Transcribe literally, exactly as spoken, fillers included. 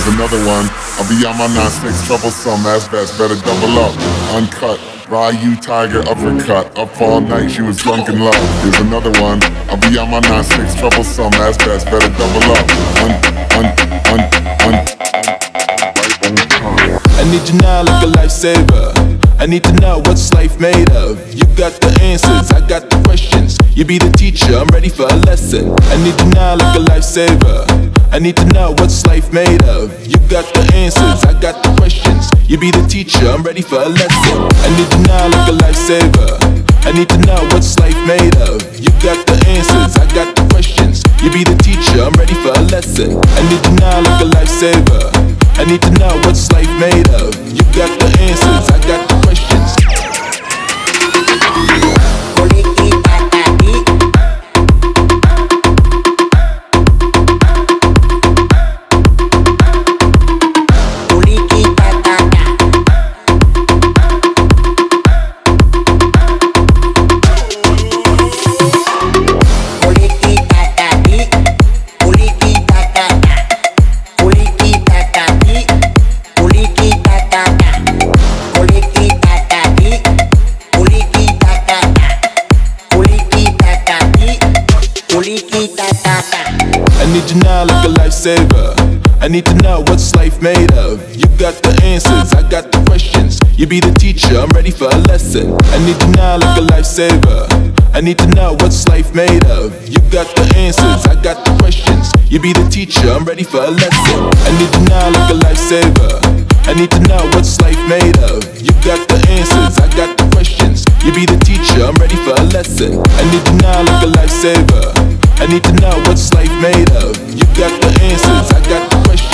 Here's another one. I'll be on my nine six, troublesome, ass bass, better double up. Uncut, Ryu Tiger, uppercut. Up all night, she was drunk in love. Here's another one. I'll be on my nine six, troublesome, ass bass, better double up. Un, un, un, un, un. I need you now like a lifesaver. I need to know what's life made of. You got the answers, I got the questions. You be the teacher, I'm ready for a lesson. I need you now like a lifesaver. I need to know what's life made of. You got the answers, I got the questions. You be the teacher, I'm ready for a lesson. I need you now like a lifesaver. I need to know what's life made of. You got the answers, I got the questions. You be the teacher, I'm ready for a lesson. I need you now like a lifesaver. I need to know what's life made of. You got the answers, I got the questions. I need to know what's life made of. You got the answers, I got the questions. You be the teacher, I'm ready for a lesson. I need you now like a lifesaver. I need to know what's life made of. You got the answers, I got the questions. You be the teacher, I'm ready for a lesson. I need you now like a lifesaver. I need to know what's life made of. You got the answers, I got the questions. You be the teacher, I'm ready for a lesson. I need you now like a lifesaver. I need to know what's life made of. You got the answers, I got the questions.